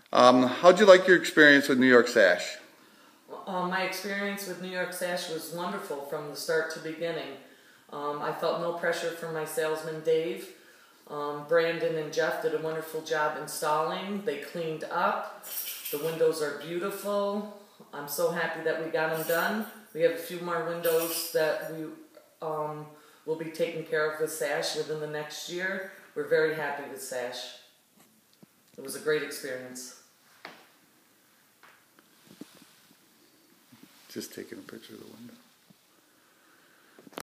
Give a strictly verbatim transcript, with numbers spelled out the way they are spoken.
Um, how'd you like your experience with New York Sash? Uh, my experience with New York Sash was wonderful from the start to beginning. Um, I felt no pressure from my salesman Dave. Um, Brandon and Jeff did a wonderful job installing. They cleaned up. The windows are beautiful. I'm so happy that we got them done. We have a few more windows that we um, will be taking care of with Sash within the next year. We're very happy with Sash. It was a great experience. Just taking a picture of the window.